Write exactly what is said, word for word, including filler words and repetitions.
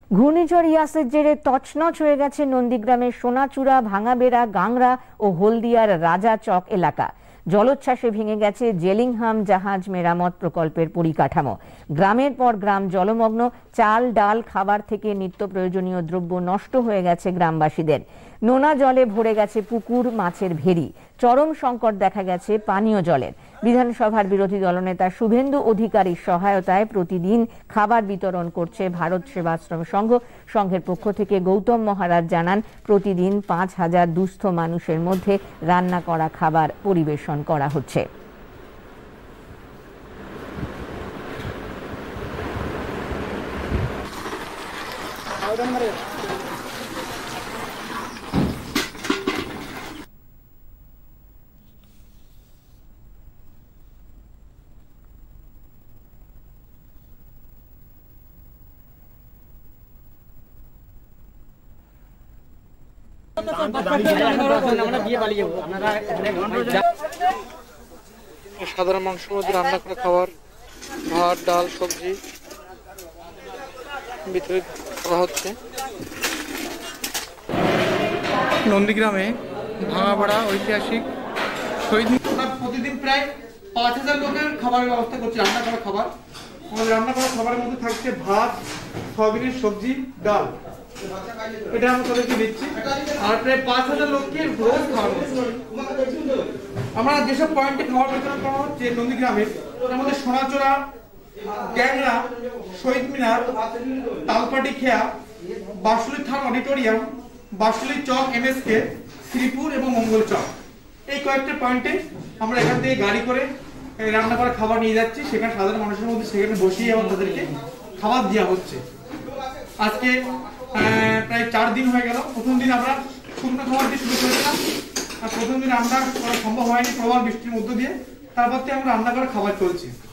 ঘূর্ণিঝড় ইয়াসের জেরে তছনছ হয়ে গেছে নন্দীগ্রামের সোনাচূড়া, ভাঙাবেড়া, গাংরা ও হলদিয়ার রাজাচক এলাকা। জলোচ্ছ্বাসে ভেঙে গেছে জেলিংহাম জাহাজ মেরামত প্রকল্পের পরিকাঠামো। গ্রামের পর গ্রাম জলমগ্ন। চাল, ডাল, খাবার থেকে নিত্য প্রয়োজনীয় দ্রব্য নষ্ট হয়ে গেছে গ্রামবাসীদের। নোনা জলে ভরে গেছে পুকুর, মাছের ভেড়ি। চরম সংকট দেখা গেছে পানীয় জলের। বিধানসভার বিরোধী দলনেতা শুভেন্দু অধিকারীর সহায়তায় প্রতিদিন খাবার বিতরণ করছে ভারত সেবাশ্রম সংঘ। সংঘের পক্ষ থেকে গৌতম মহারাজ জানান, প্রতিদিন পাঁচ হাজার দুস্থ মানুষের মধ্যে রান্না করা খাবার পরিবেশন করা হচ্ছে। সাধারণ মানুষের মধ্যে রান্না করা খাবার, ভাত, ডাল, সবজি বিতরিত করা হচ্ছে। নন্দীগ্রামে ভাঙাপাড়া ঐতিহাসিক শহীদ প্রতিদিন প্রায় পাঁচ হাজার লোকের খাবারের ব্যবস্থা করছে, রান্না করা খাবার। আমাদের রান্না করা খাবারের মধ্যে থাকছে ভাত, সয়াবিনের সবজি, ডাল, এটা আমরা তাদেরকে দিচ্ছি। আর প্রায় পাঁচ হাজার লোককে রোজ খাওয়ানো হচ্ছে। আমরা যেসব পয়েন্টে খাবার বিতরণ করা হচ্ছে নন্দীগ্রামের, তার মধ্যে সোনাচূড়া, ট্যাংরা, শহীদ মিনার, তালপাটি খেয়া, বাসুলি থান অডিটোরিয়াম, বাসুলি চক এমএসকে, শ্রীপুর এবং মঙ্গল চক, এই কয়েকটা পয়েন্টে আমরা এখান থেকে গাড়ি করে রান্না করা খাবার নিয়ে যাচ্ছি। সেখানে সাধারণ মানুষের মধ্যে সেখানে বসিয়ে এবং তাদেরকে খাবার দেওয়া হচ্ছে। আজকে প্রায় চার দিন হয়ে গেল। প্রথম দিন আমরা শুকনো খাবার দিয়ে শুরু করেছিলাম, আর প্রথম দিন রান্না করা সম্ভব হয়নি প্রবল বৃষ্টির মধ্য দিয়ে। তারপর থেকে আমরা রান্না করা খাবার চলছে।